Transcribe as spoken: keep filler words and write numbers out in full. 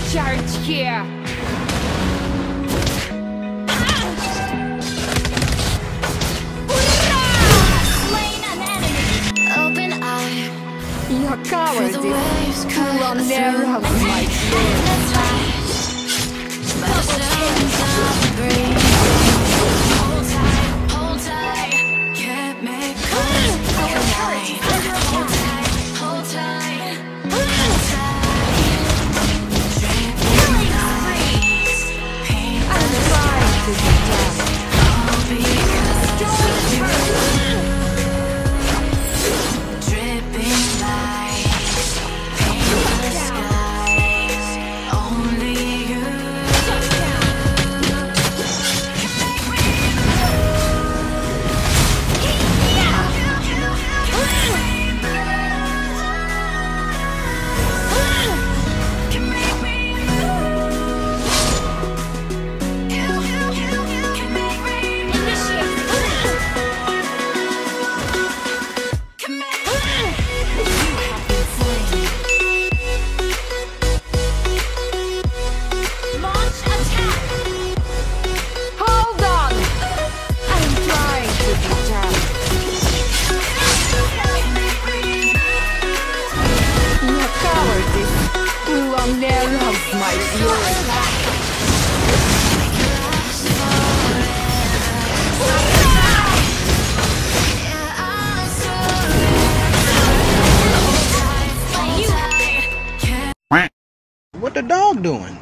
Charge here! Slain an enemy. Open eye. Your cowardice will never have my Let's rise. By the sounds of the breeze. Hold tight, hold tight. Can't make us collide. Hold tight, hold tight, hold tight. Dripping lights, paintless lights. All because of you. Dripping lights, paintless skies. Only you. Hold on! I'm trying to detach. Your cowardice will never have my fury. What the dog doing?